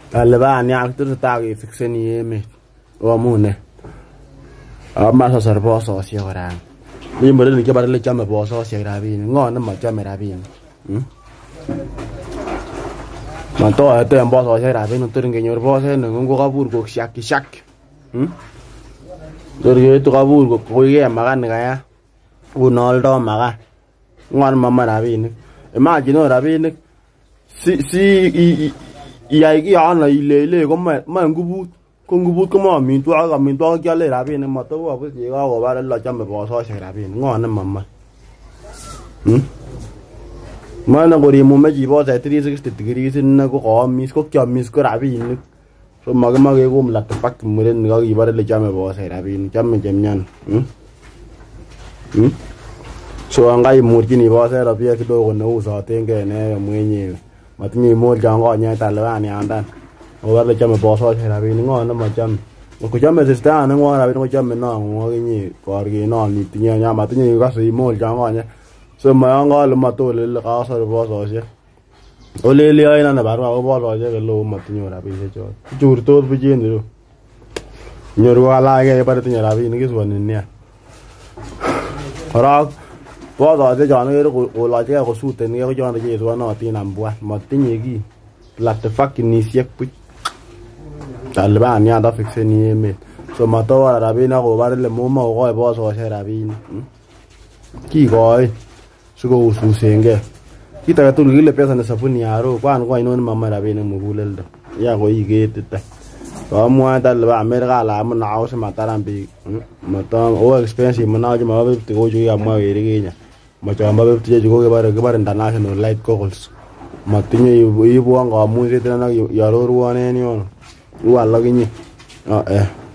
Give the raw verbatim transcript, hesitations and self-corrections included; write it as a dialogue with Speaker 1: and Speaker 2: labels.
Speaker 1: Taliban ya tesetai kefikseni emet amune ama sasar bososiek kora mi murenik chebare le chome bososiek rabinik ngo ne machome rabinik matoete en bososiek rabinik tor ngenyor boset ne ngo kabur ko shaki shaki tor yetu kabur ko ke makan kaya unoldo makan ngon mama rabinik imagine rabinik si si iyai ki ana ile ile ko ma ngubut ko ngubut ko ma amitwogik amitwogik kyale rabinik matobo abus ye ka ko bare lo chome bososiek rabinik ngo ne mama hm mana gori mu meji boset three sixty degrees ne ko amis ko kyamis ko rabinik so mage mage ko mlat pak muren ka ki bare le chome bosesiek rabinik chome chemyan hm hm so angai murjini boset rabia kidogo ne usatenge ne mwenyewe matinye mol jango nya Taliban yandan obare chame bososiek rabinik ngo ne machame ko chame sister ne ngo rabinik ko chame no ngo kinyi korgi no ni tinye nya matinye ka sei mol jango nya so mayanga le matole le ka sa bososiek ole le ayina na barwa ko bososiek lo matinye rabinik cho jur tot bujin ro nyoru ala ge bare tinye rabinik is wonin ne ora bososiek jana ge ko la je ko suten ge ko jana je so na tin ambwa matinye ki lat fucking isiek puch Taliban ya da fikseni emet so matawa rabinik ko bare le mo ma ko bososiek rabinik ki koi siko ususenge kita ka tul gile pesa na sabuni yaro kwan ko ino mama rabinik muguleldo ya ko igetita ko mo Taliban America la mo na awse matarambi matam o expensive mo na ma be ko ju ya mo ere genya mo cha ma be tije ko ke bare ke bare international light goggles matinye ibu anga mu se tena yaro ruane ni ono wala ginyi ah eh